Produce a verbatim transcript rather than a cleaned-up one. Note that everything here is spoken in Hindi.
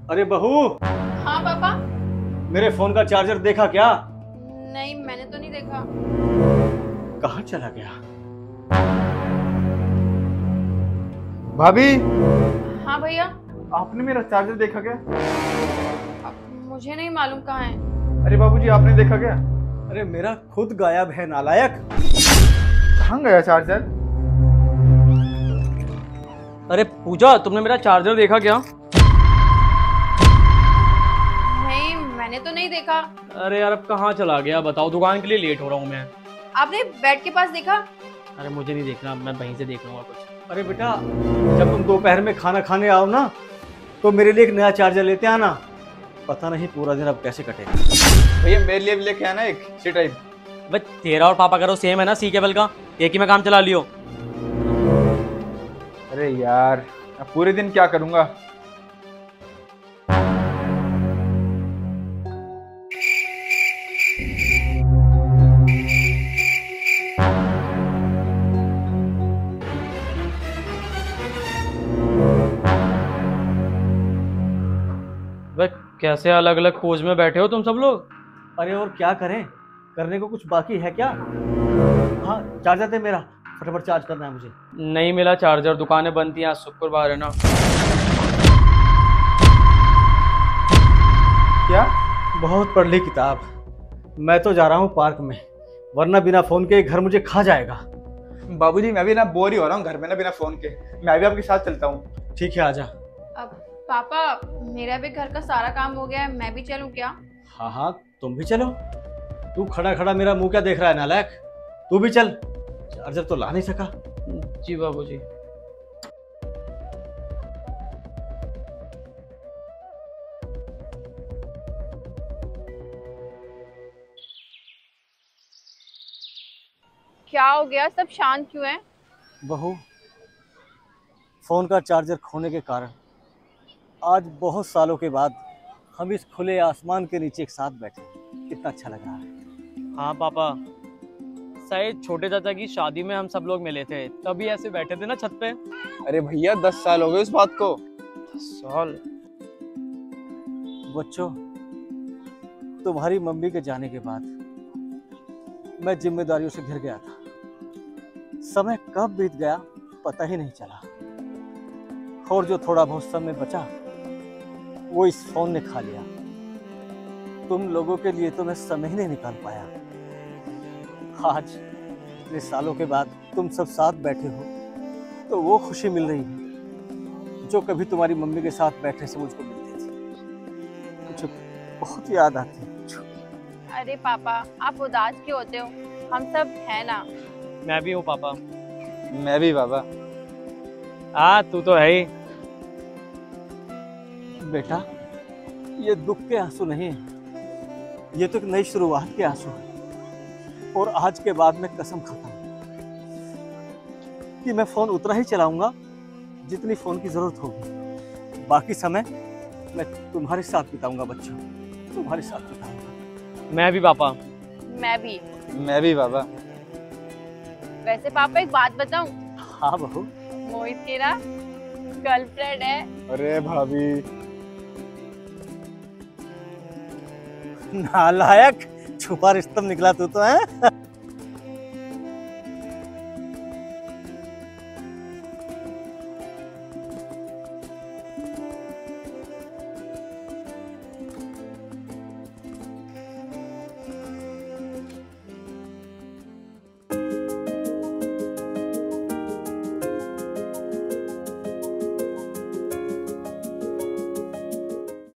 अरे बहू। हाँ पापा। मेरे फोन का चार्जर देखा क्या? नहीं, मैंने तो नहीं देखा। कहाँ चला गया? भाभी, हाँ भैया। आपने मेरा चार्जर देखा क्या? मुझे नहीं मालूम कहाँ है। अरे बाबूजी, आपने देखा क्या? अरे मेरा खुद गायब है नालायक। कहाँ गया चार्जर? अरे पूजा, तुमने मेरा चार्जर देखा क्या? नहीं, मैंने तो नहीं देखा। अरे यार अब कहाँ चला गया बताओ, दुकान के लिए लेट हो रहा हूँ मैं। आपने बेड के पास देखा? अरे मुझे नहीं देखना, मैं वहीं से देख लूंगा कुछ। अरे बेटा, जब तुम दोपहर में खाना खाने आओ ना तो मेरे लिए एक नया चार्जर लेते आना। पता नहीं पूरा दिन अब कैसे कटेगा। भैया मेरे लिए भी लेके आना एक सी टाइप। बस तेरा और पापा करो सेम है ना, सी केबल का एक ही में काम चला लियो। अरे यार, मैं पूरे दिन क्या करूंगा? बस कैसे अलग अलग पोज में बैठे हो तुम सब लोग? अरे और क्या करें, करने को कुछ बाकी है क्या? हाँ चार्जर दे मेरा, फटाफट चार्ज करना है मुझे। नहीं मिला चार्जर, दुकानें बंद थी, आज शुक्रवार है ना। क्या? बहुत पढ़ ली किताब। मैं तो जा रहा हूँ पार्क में, वरना बिना फोन के घर मुझे खा जाएगा। बाबूजी मैं भी ना बोर ही हो रहा हूँ घर में ना बिना फोन के। मैं भी आपके साथ चलता हूँ। ठीक है आजा। अब पापा, मेरा भी घर का सारा काम हो गया है, मैं भी चलूं क्या? हाँ हाँ तुम भी चलो। तू खड़ा खड़ा मेरा मुंह क्या देख रहा है नालायक? तू भी चल, चार्जर तो ला नहीं सका। जी बाबूजी। क्या हो गया, सब शांत क्यों हैं? बहू, फोन का चार्जर खोने के कारण आज बहुत सालों के बाद हम इस खुले आसमान के नीचे एक साथ बैठे, कितना अच्छा लग रहा है। हाँ पापा, शायद छोटे चाचा की शादी में हम सब लोग मिले थे, तभी ऐसे बैठे थे ना छत पे। अरे भैया दस साल हो गए उस बात को। दस साल? बच्चों, तुम्हारी मम्मी के जाने के बाद मैं जिम्मेदारियों से घिर गया था। समय कब बीत गया पता ही नहीं चला, और जो थोड़ा बहुत समय बचा वो इस फोन ने खा लिया। तुम लोगों के लिए तो मैं समय ही नहीं निकाल पाया। आज इतने सालों के बाद तुम सब साथ बैठे हो तो वो खुशी मिल रही है जो कभी तुम्हारी मम्मी के साथ बैठने से मुझको मिलती थी। मुझे बहुत याद आती है। अरे पापा, आप उदास क्यों होते हो? हम सब हैं ना। मैं भी हूँ पापा। मैं भी बाबा। हाँ तू तो है ही। बेटा, ये दुख के आंसू नहीं है, ये तो एक नई शुरुआत के आंसू है। और आज के बाद मैं कसम खाता हूँ कि मैं फोन उतना ही चलाऊंगा जितनी फोन की जरूरत होगी। बाकी समय मैं तुम्हारे साथ बिताऊंगा बच्चों, तुम्हारे साथ बिताऊंगा। मैं भी पापा। मैं भी। मैं भी बाबा। वैसे पापा एक बात बताऊं? हाँ बहू। मोहित की ना गर्लफ्रेंड है। अरे भाभी। नालायक, छुपा रिश्ता निकला तू तो है।